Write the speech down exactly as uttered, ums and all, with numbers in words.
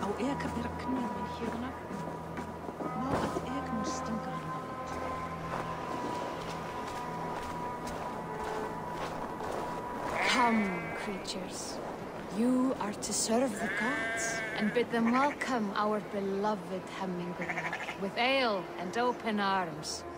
Á ekar þeirra knúin hérna, má að eknum stinga hana út. Come, creatures. You are to serve the gods, and bid them welcome our beloved Hemingway with ale and open arms.